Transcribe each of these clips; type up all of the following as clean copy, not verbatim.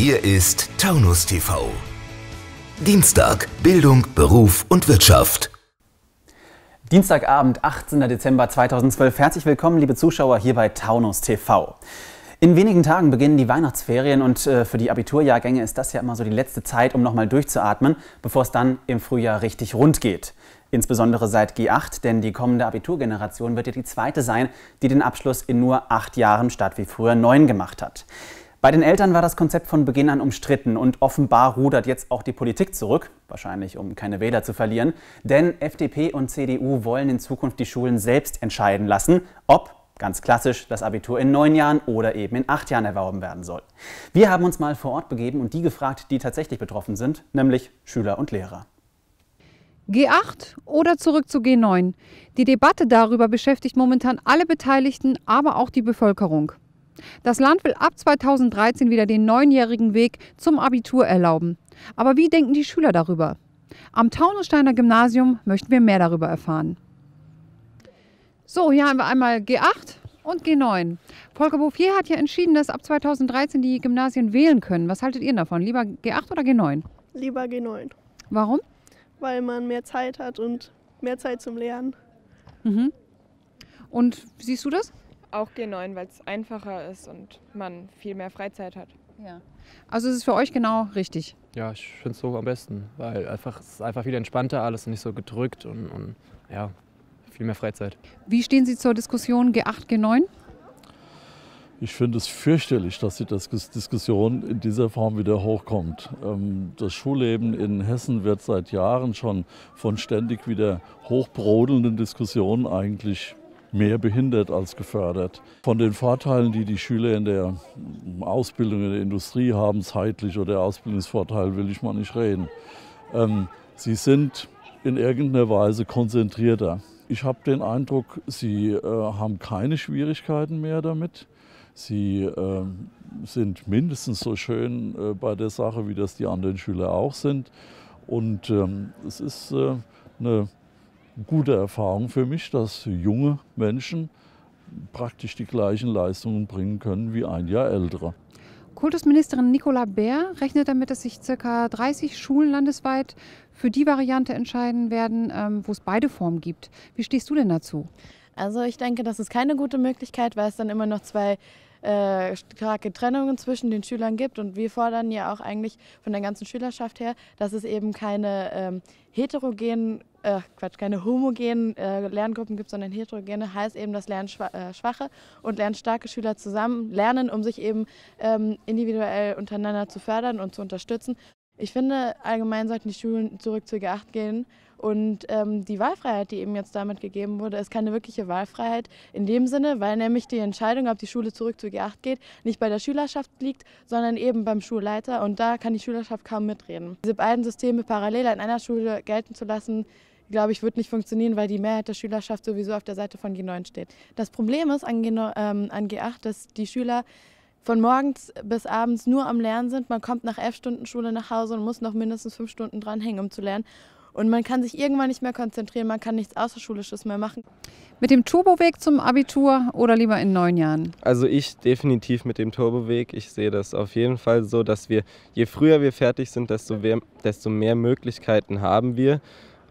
Hier ist Taunus TV. Dienstag, Bildung, Beruf und Wirtschaft. Dienstagabend, 18. Dezember 2012. Herzlich willkommen, liebe Zuschauer, hier bei Taunus TV. In wenigen Tagen beginnen die Weihnachtsferien und für die Abiturjahrgänge ist das ja immer so die letzte Zeit, um nochmal durchzuatmen, bevor es dann im Frühjahr richtig rund geht. Insbesondere seit G8, denn die kommende Abiturgeneration wird ja die zweite sein, die den Abschluss in nur 8 Jahren statt wie früher 9 gemacht hat. Bei den Eltern war das Konzept von Beginn an umstritten und offenbar rudert jetzt auch die Politik zurück, wahrscheinlich um keine Wähler zu verlieren, denn FDP und CDU wollen in Zukunft die Schulen selbst entscheiden lassen, ob, ganz klassisch, das Abitur in 9 Jahren oder eben in 8 Jahren erworben werden soll. Wir haben uns mal vor Ort begeben und die gefragt, die tatsächlich betroffen sind, nämlich Schüler und Lehrer. G8 oder zurück zu G9? Die Debatte darüber beschäftigt momentan alle Beteiligten, aber auch die Bevölkerung. Das Land will ab 2013 wieder den 9-jährigen Weg zum Abitur erlauben. Aber wie denken die Schüler darüber? Am Taunussteiner Gymnasium möchten wir mehr darüber erfahren. So, hier haben wir einmal G8 und G9. Volker Bouffier hat ja entschieden, dass ab 2013 die Gymnasien wählen können. Was haltet ihr davon? Lieber G8 oder G9? Lieber G9. Warum? Weil man mehr Zeit hat und mehr Zeit zum Lernen. Mhm. Und siehst du das? Auch G9, weil es einfacher ist und man viel mehr Freizeit hat. Ja. Also es ist für euch genau richtig? Ja, ich finde es so am besten, weil es ist einfach viel entspannter alles und nicht so gedrückt und ja, viel mehr Freizeit. Wie stehen Sie zur Diskussion G8, G9? Ich finde es fürchterlich, dass die Diskussion in dieser Form wieder hochkommt. Das Schulleben in Hessen wird seit Jahren schon von ständig wieder hochbrodelnden Diskussionen eigentlich mehr behindert als gefördert. Von den Vorteilen, die die Schüler in der Ausbildung in der Industrie haben, zeitlich oder Ausbildungsvorteil, will ich mal nicht reden. Sie sind in irgendeiner Weise konzentrierter. Ich habe den Eindruck, sie haben keine Schwierigkeiten mehr damit. Sie sind mindestens so schön bei der Sache, wie das die anderen Schüler auch sind. Und es ist eine gute Erfahrung für mich, dass junge Menschen praktisch die gleichen Leistungen bringen können wie ein Jahr ältere. Kultusministerin Nicola Baer rechnet damit, dass sich ca. 30 Schulen landesweit für die Variante entscheiden werden, wo es beide Formen gibt. Wie stehst du denn dazu? Also ich denke, das ist keine gute Möglichkeit, weil es dann immer noch zwei starke Trennungen zwischen den Schülern gibt. Und wir fordern ja auch eigentlich von der ganzen Schülerschaft her, dass es eben keine keine homogenen Lerngruppen gibt, sondern heterogene. Heißt eben, dass lernschwache und lernstarke Schüler zusammen lernen, um sich eben individuell untereinander zu fördern und zu unterstützen. Ich finde, allgemein sollten die Schulen zurück zu G8 gehen. Und die Wahlfreiheit, die eben jetzt damit gegeben wurde, ist keine wirkliche Wahlfreiheit in dem Sinne, weil nämlich die Entscheidung, ob die Schule zurück zu G8 geht, nicht bei der Schülerschaft liegt, sondern eben beim Schulleiter. Und da kann die Schülerschaft kaum mitreden. Diese beiden Systeme parallel an einer Schule gelten zu lassen, glaube ich, wird nicht funktionieren, weil die Mehrheit der Schülerschaft sowieso auf der Seite von G9 steht. Das Problem ist an G8, dass die Schüler von morgens bis abends nur am Lernen sind. Man kommt nach 11 Stunden Schule nach Hause und muss noch mindestens 5 Stunden dranhängen, um zu lernen. Und man kann sich irgendwann nicht mehr konzentrieren, man kann nichts Außerschulisches mehr machen. Mit dem Turboweg zum Abitur oder lieber in 9 Jahren? Also ich definitiv mit dem Turboweg. Ich sehe das auf jeden Fall so, dass wir, je früher wir fertig sind, desto mehr Möglichkeiten haben wir.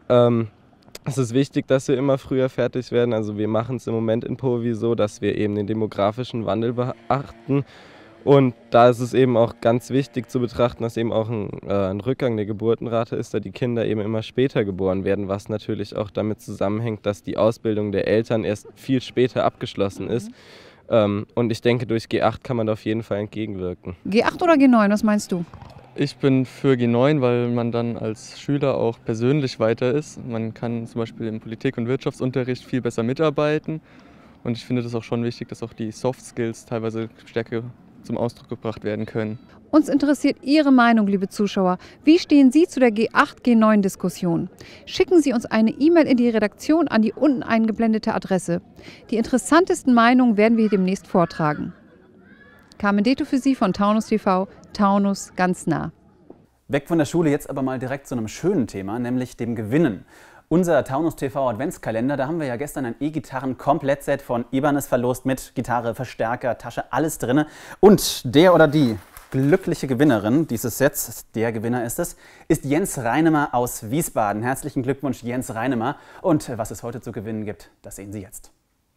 Es ist wichtig, dass wir immer früher fertig werden. Also wir machen es im Moment in POVI so, dass wir eben den demografischen Wandel beachten. Und da ist es eben auch ganz wichtig zu betrachten, dass eben auch ein Rückgang der Geburtenrate ist, da die Kinder eben immer später geboren werden, was natürlich auch damit zusammenhängt, dass die Ausbildung der Eltern erst viel später abgeschlossen ist. Und ich denke, durch G8 kann man da auf jeden Fall entgegenwirken. G8 oder G9, was meinst du? Ich bin für G9, weil man dann als Schüler auch persönlich weiter ist. Man kann zum Beispiel im Politik- und Wirtschaftsunterricht viel besser mitarbeiten. Und ich finde das auch schon wichtig, dass auch die Soft Skills teilweise stärker zum Ausdruck gebracht werden können. Uns interessiert Ihre Meinung, liebe Zuschauer. Wie stehen Sie zu der G8-G9-Diskussion? Schicken Sie uns eine E-Mail in die Redaktion an die unten eingeblendete Adresse. Die interessantesten Meinungen werden wir demnächst vortragen. Carmen Deto für Sie von Taunus TV, Taunus ganz nah. Weg von der Schule, jetzt aber mal direkt zu einem schönen Thema, nämlich dem Gewinnen. Unser Taunus TV Adventskalender, da haben wir ja gestern ein E-Gitarren-Komplettset von Ibanez verlost mit Gitarre, Verstärker, Tasche, alles drin. Und der oder die glückliche Gewinnerin dieses Sets, der Gewinner ist es, ist Jens Reinemer aus Wiesbaden. Herzlichen Glückwunsch, Jens Reinemer. Und was es heute zu gewinnen gibt, das sehen Sie jetzt.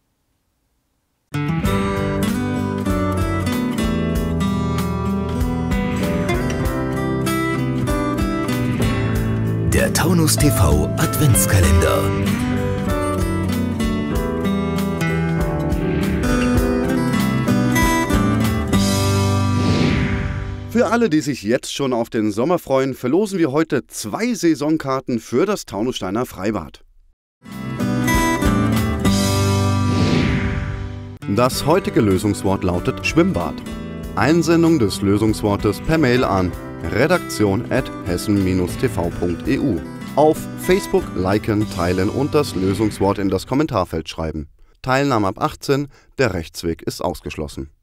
Der Taunus TV Adventskalender. Für alle, die sich jetzt schon auf den Sommer freuen, verlosen wir heute 2 Saisonkarten für das Taunussteiner Freibad. Das heutige Lösungswort lautet Schwimmbad. Einsendung des Lösungswortes per Mail an redaktion@hessen-tv.eu. Auf Facebook liken, teilen und das Lösungswort in das Kommentarfeld schreiben. Teilnahme ab 18, der Rechtsweg ist ausgeschlossen.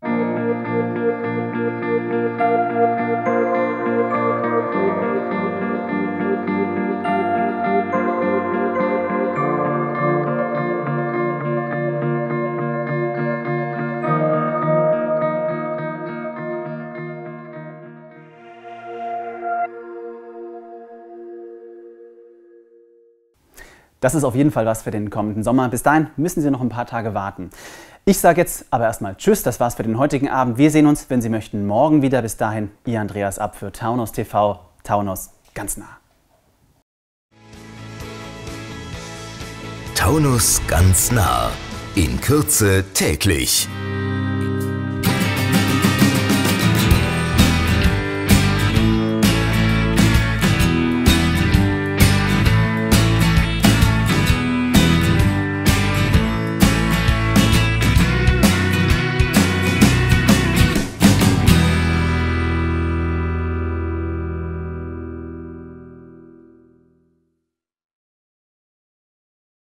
Das ist auf jeden Fall was für den kommenden Sommer. Bis dahin müssen Sie noch ein paar Tage warten. Ich sage jetzt aber erstmal Tschüss, das war's für den heutigen Abend. Wir sehen uns, wenn Sie möchten, morgen wieder. Bis dahin, Ihr Andreas Abt für Taunus TV. Taunus ganz nah. Taunus ganz nah. In Kürze täglich.